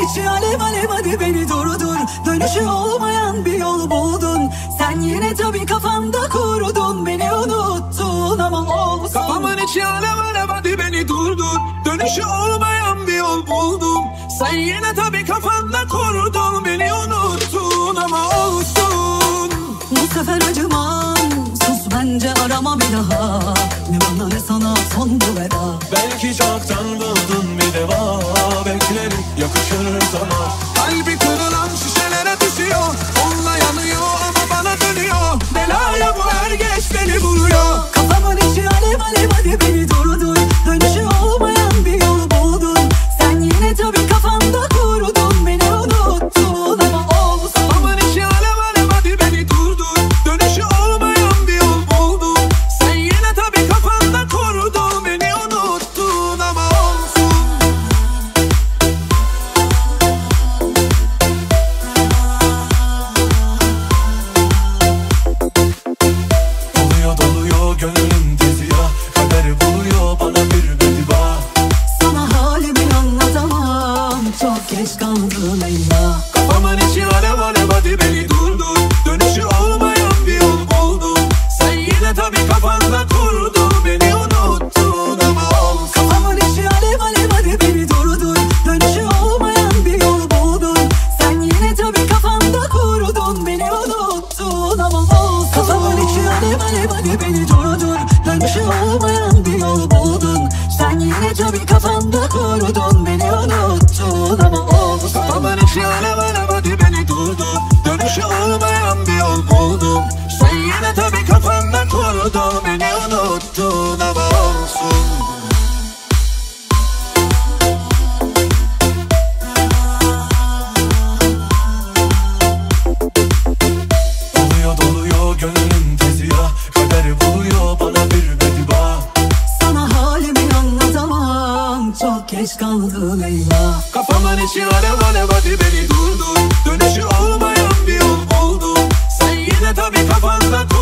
içi alev alev, hadi beni durdur. Dönüşü olmayan bir yol buldun. Sen yine tabii kafanda kurudun. Beni unuttun ama olsun. Kafamın içi alev alev, hadi beni durdur. Dönüşü olmayan bir yol buldum. Sen yine tabii kafanda kurudun. Beni unuttun ama olsun. Bu sefer acımam, sus bence arama bir daha. Ne bana ne sana son bu veda. Belki çoktan buldun bir deva. Beklerim yakışır sana. Kalbi kırılan şişelere düşüyor. Onunla yanıyor ama bana dönüyor. Belaya bu her geç beni vuruyor. Kafamın içi alev alev, hadi beni durdur. Dönüşü olmayan bir yol buldun. Sen yine tabii kafanda kurudun. Beni unuttun ama olsun. Kafamın içi alev alev, hadi beni durdur. Dönüşü olmayan bir yol buldum. Sen yine tabii kafanda kurudun. Beni unuttun ama olsun. Doluyor doluyor gönlüm dizi ya. Kader buluyor bana bir bedba. Sana halimi anlatamam, çok geç kaldı Leyla. Kafamın içi alev alev, hadi beni durdur. Dönüşü olmayan bir yol buldum. Sen yine tabii kafanda kurdun. Beni unuttun ama olsun. Kafamın içi alev alev, hadi beni durdur. Dönüşü olmayan bir yol buldun. Sen yine tabii kafanda kurudun. Beni unuttun ama olsun. Kafamın içi alev alev, hadi beni durdur. Dönüşü olmayan bir yol buldun. Sen yine tabii kafanda kurudun. Beni unuttun ama olsun. Kafamın içi alev alev, hadi beni durdur. Dönüşü olmayan bir yol buldum. Sen yine tabii kafanda kurdun. Beni unuttun ama olsun. Doluyor doluyor gönlüm dizi ya. Kader buluyor bana bir bedba. Sana halimi anlatamam, çok geç kaldı Leyla. Kafamın içi alev alev, hadi beni durdur. Dönüşü olmayan bir yol buldum. Sen yine tabii kafanda